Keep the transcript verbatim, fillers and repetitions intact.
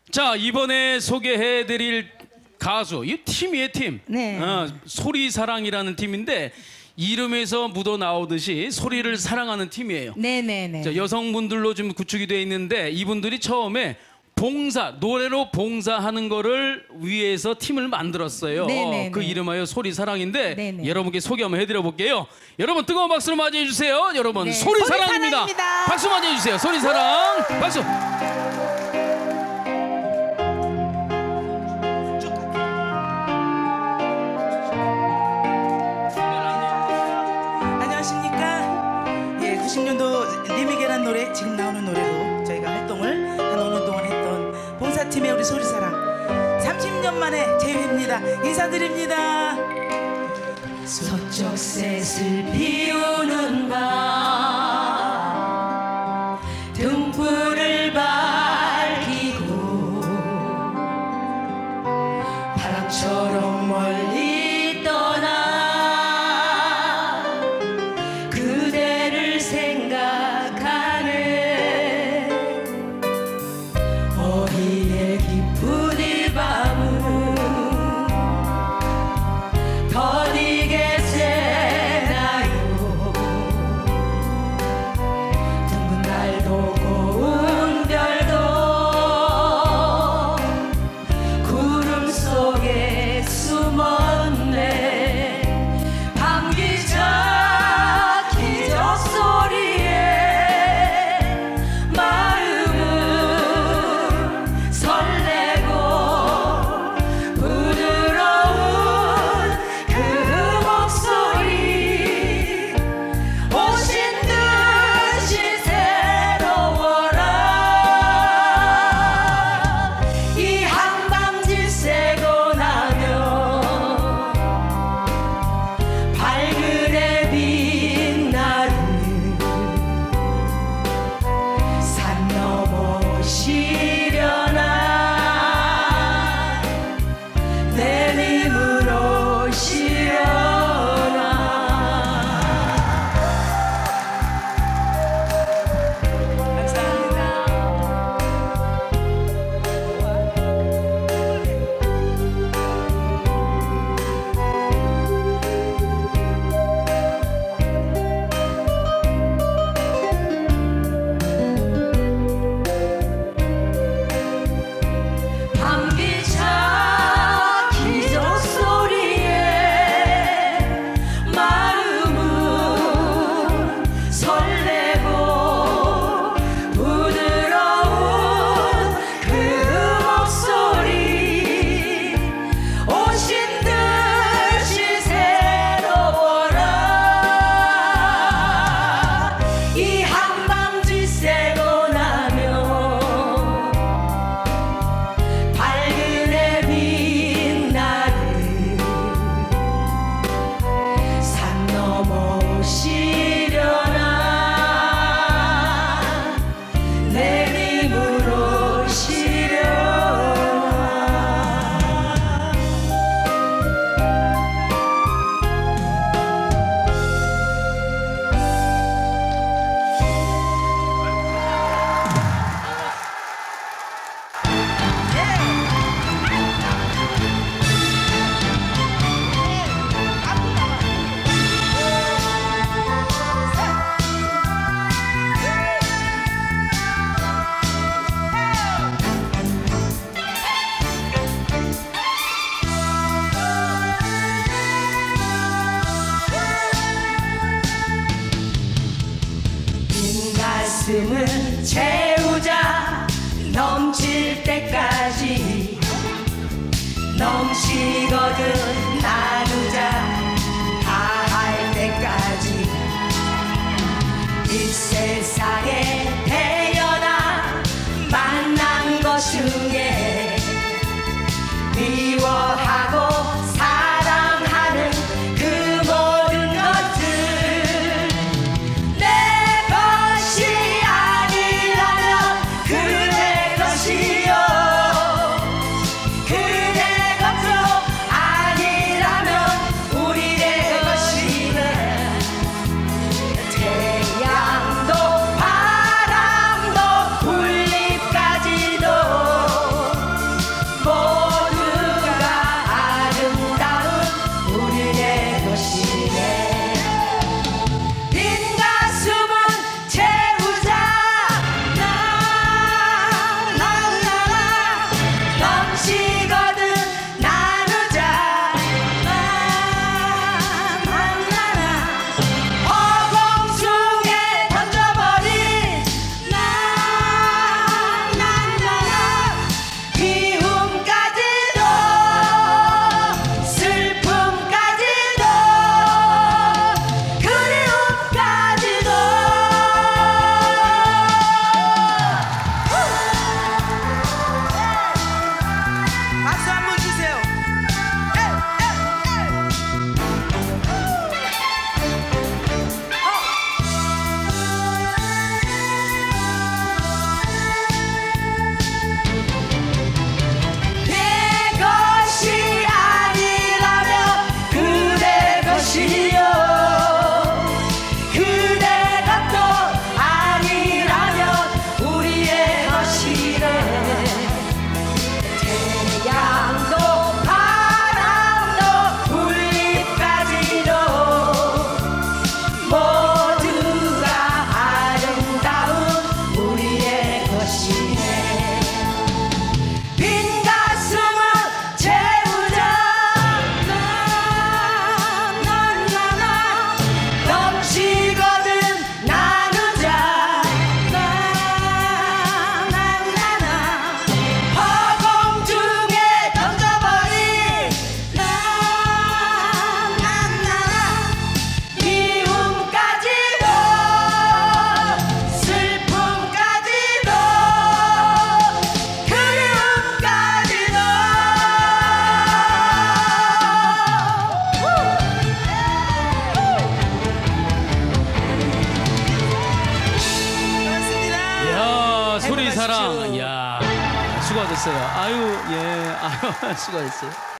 자, 이번에 소개해드릴 가수, 이 팀이에요, 팀. 네. 어, 소리사랑이라는 팀인데 이름에서 묻어 나오듯이 소리를 사랑하는 팀이에요. 네네네. 자, 여성분들로 좀 구축이 되어 있는데 이분들이 처음에 봉사, 노래로 봉사하는 거를 위해서 팀을 만들었어요. 네네네. 그 이름하여 소리사랑인데 네네. 여러분께 소개 한번 해드려 볼게요. 여러분 뜨거운 박수로 맞이해 주세요. 여러분 네, 소리사랑입니다. 소리사랑입니다. 박수 맞이해 주세요. 소리사랑 박수. 안녕하십니까. 예, 구십 년도 리미게란 노래, 지금 나오는 노래로 저희가 활동을 한 오 년 동안 했던 봉사팀의 우리 소리사랑 삼십 년 만에 재회입니다. 인사드립니다. 서쪽 셋을 비우는 밤 등불을 밝히고 바람처럼 멀리 떠나 그대를 생각하네. 어린의 깊은 이 밤은 더디게 새나요. 둥근 달도 고운 별도 구름 속에 숨었네. 밤기자 기적 소리에 마음은 설레고 부드러운 그 목소리 오신 듯이 새로워라. 이 한밤 지새고 나면 밝으래 빛나는 산 넘어오시려나 내림을 오시려나. 감사합니다. 밤기자 기적 소리에 마음은 설레고 부드러운 그 목소리 오신 듯이 새로워라. 이 한밤 지새고 나면 밝으래 빛나는 산 넘어오시려나 내림을 오시려나. 빈 가슴을 채우자 넘칠 때까지 넘치거든 나누자 다 할 때까지 이 세상에 태어나 만난 것 중에 미워하고 사랑하는 그 모든 것들 내 것이 아니라면 그대 것이요 그대 것도 아니라면 우리의 것이네. 태양도 바람도 불잎까지도 사랑. 야 수고하셨어요. 아유 예 아유 수고하셨어요.